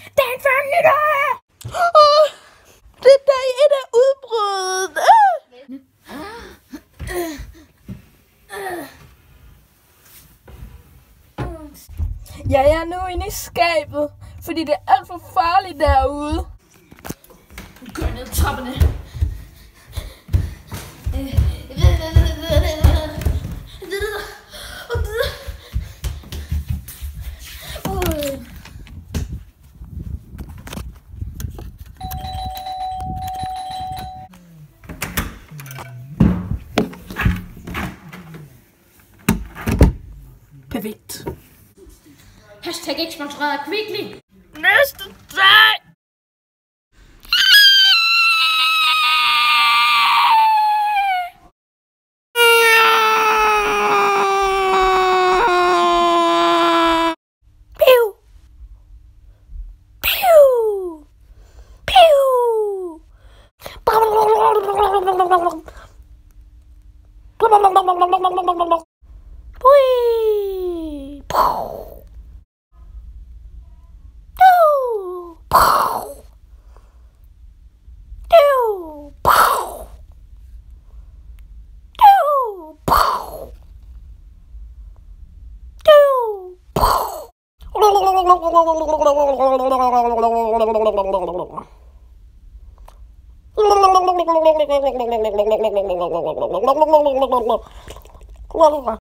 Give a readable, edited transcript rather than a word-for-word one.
Dagen før nytår! Det er dag 1 af udbruddet. Jeg er nu inde i skabet, fordi det er alt for farligt derude. Nu går jeg ned ad trapperne. Perfekt. Hashtag ikke sponsoreret af Kvickly. Næste dag. Piu. Piu. Piu. Pui. Pow.